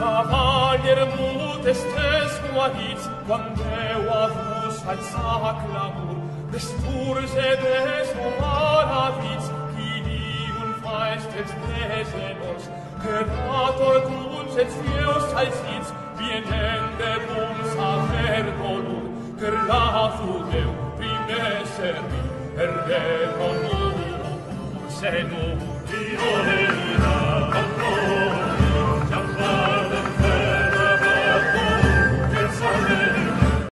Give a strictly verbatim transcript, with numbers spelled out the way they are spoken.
Cavalier mutestes guarits, quan Déu a vos alça clamor, desturse des humanavits, qui diuen faestes desenors, que dator tuns et fieus alcits, vienende dum sacer dolor, que rafu Déu primer servi, per reconur, senur, Dio